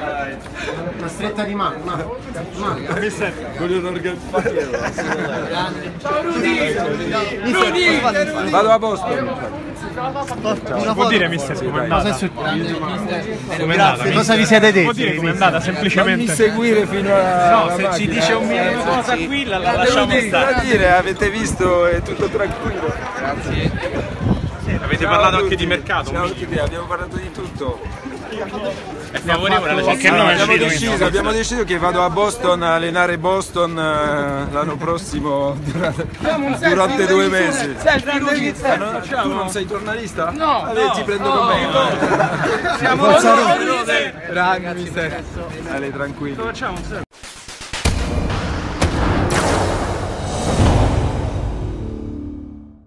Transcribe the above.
Una stretta di mano, Voglio organizzare. Ciao Rudy! Rudy! Vado a Boston. Può dire mister com'è andata? Cosa vi siete detti? Può dire com'è andata semplicemente? Fammi seguire fino a... No, se ci dice un minimo cosa qui la lasciamo stare. Da dire, avete visto, è tutto tranquillo. Grazie. Avete parlato anche di mercato? Ciao a tutti, abbiamo parlato di tutto. È favorevole alla città. Abbiamo deciso che vado a Boston a allenare Boston l'anno prossimo durante 2 mesi. Tu non sei giornalista? No, Allora, ti prendo con me. Siamo Ale, tranquillo.